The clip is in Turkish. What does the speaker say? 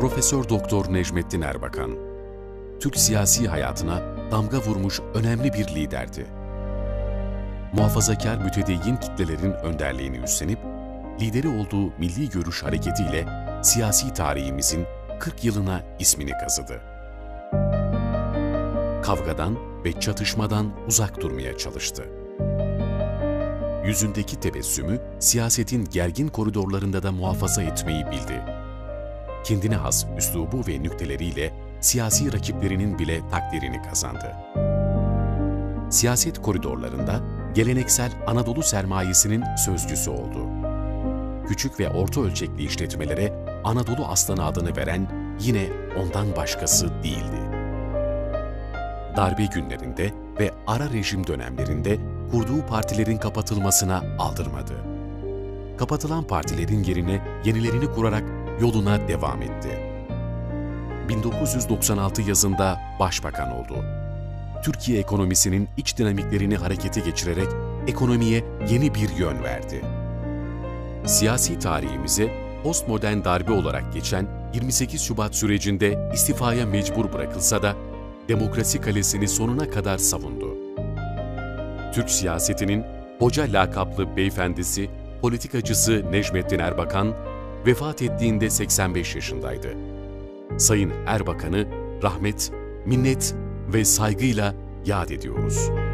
Profesör Doktor Necmettin Erbakan, Türk siyasi hayatına damga vurmuş önemli bir liderdi. Muhafazakar mütedeyyin kitlelerin önderliğini üstlenip, lideri olduğu Milli Görüş Hareketi ile siyasi tarihimizin 40 yılına ismini kazıdı. Kavgadan ve çatışmadan uzak durmaya çalıştı. Yüzündeki tebessümü siyasetin gergin koridorlarında da muhafaza etmeyi bildi. Kendine has üslubu ve nükteleriyle siyasi rakiplerinin bile takdirini kazandı. Siyaset koridorlarında geleneksel Anadolu sermayesinin sözcüsü oldu. Küçük ve orta ölçekli işletmelere Anadolu Aslanı adını veren yine ondan başkası değildi. Darbe günlerinde ve ara rejim dönemlerinde kurduğu partilerin kapatılmasına aldırmadı. Kapatılan partilerin yerine yenilerini kurarak yoluna devam etti. 1996 yazında başbakan oldu. Türkiye ekonomisinin iç dinamiklerini harekete geçirerek ekonomiye yeni bir yön verdi. Siyasi tarihimize postmodern darbe olarak geçen 28 Şubat sürecinde istifaya mecbur bırakılsa da demokrasi kalesini sonuna kadar savundu. Türk siyasetinin hoca lakaplı beyefendisi, politikacısı Necmettin Erbakan vefat ettiğinde 85 yaşındaydı. Sayın Erbakan'ı rahmet, minnet ve saygıyla yad ediyoruz.